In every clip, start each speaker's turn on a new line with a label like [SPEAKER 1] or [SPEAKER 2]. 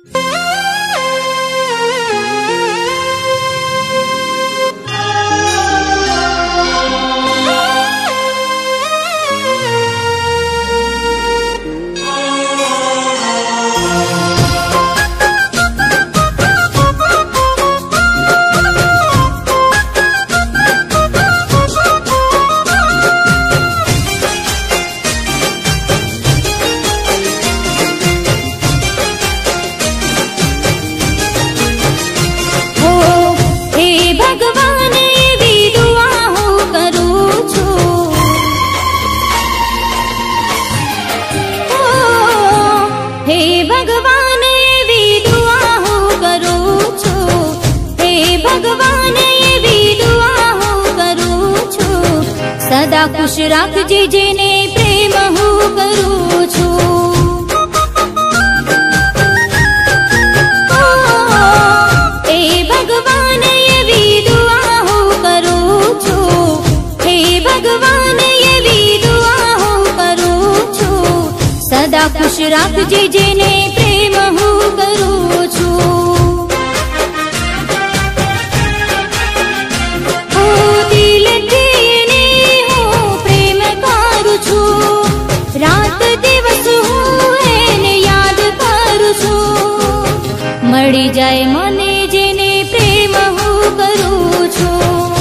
[SPEAKER 1] सदा खुश राखजे जेने प्रेम हूँ करूँ छू। हे भगवान ये भी दुआ हूँ करूँ छू। हे भगवान ये भी दुआ हूँ करूँ छू। सदा खुश राखजे जेने प्रेम हूँ करूँ छू। रात दिवस हूँ एने याद करू छू। मળી જાય મને જેને પ્રેમ હું કરું છું।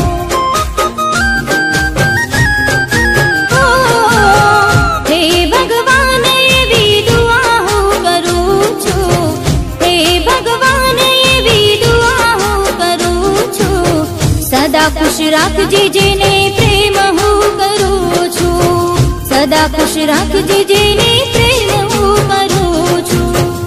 [SPEAKER 1] હે ભગવાન એવી દુઆ હું કરું છું। હે ભગવાન એવી દુઆ હું કરું છું। સદા ખુશ રાખજે જેને પ્રેમ હું કરું છું। सदा खुश राखजे जेने प्रेम हूँ करूँ छू।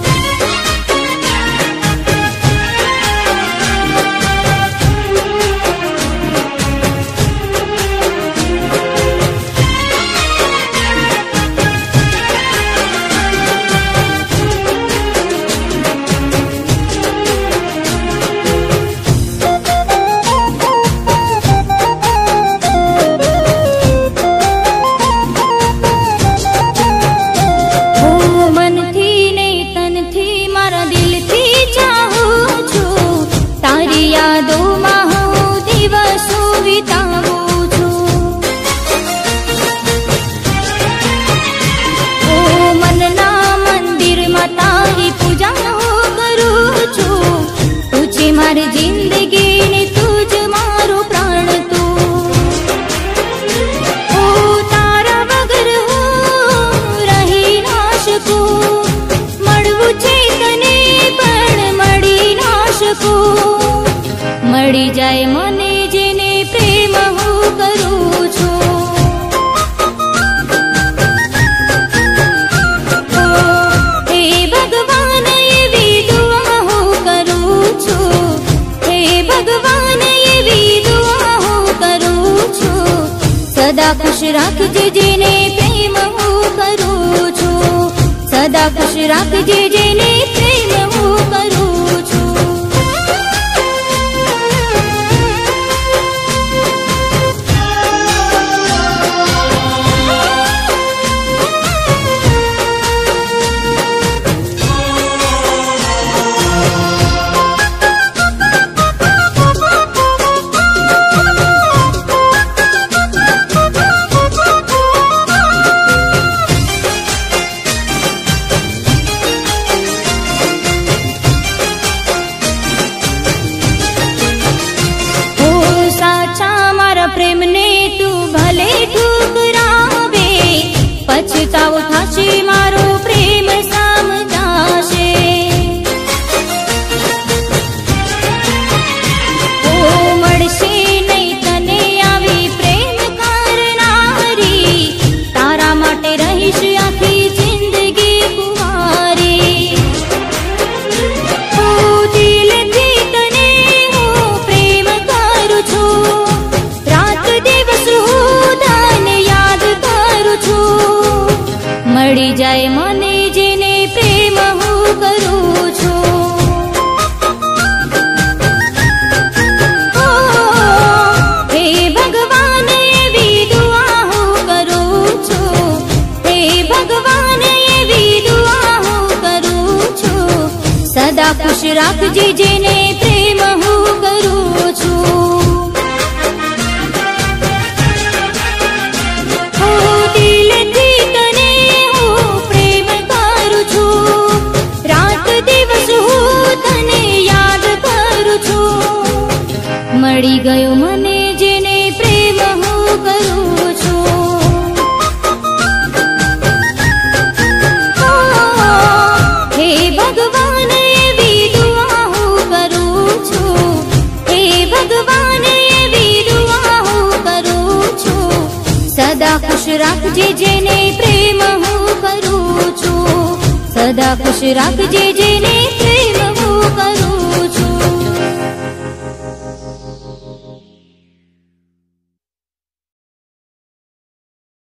[SPEAKER 1] मारी जिंदगी ने तुझ मारो प्राण तू। ओ तारा वगर हो रही ना शकू। मळवू छे तने पण मળી ना शकू। मળી जाए मने जेने प्रेम हूँ करूँ छू। हे भगवान ये भी दुआ हूँ करूँ छू। भगवान ये भी दुआ हूँ करूँ छू। सदा खुश राखजे जेने प्रेम हूँ करूँ छू। सदा खुश राखजे जेने प्रेम हूँ करूँ छू। સદા ખુશ રાખજે જેને પ્રેમ હું કરું છું. દિલથી તને હું પ્રેમ કરું છું, રાત દિવસ હું તને યાદ કરું છું. મળી ગયો મને જેને પ્રેમ હું કરું છું. હે ભગવાન એવી દુઆ હું કરું છું, હે ભગવાન એવી દુઆ હું કરું છું. સદા ખુશ રાખજે જેને પ્રેમ હું કરું છું, સદા ખુશ રાખજે જેને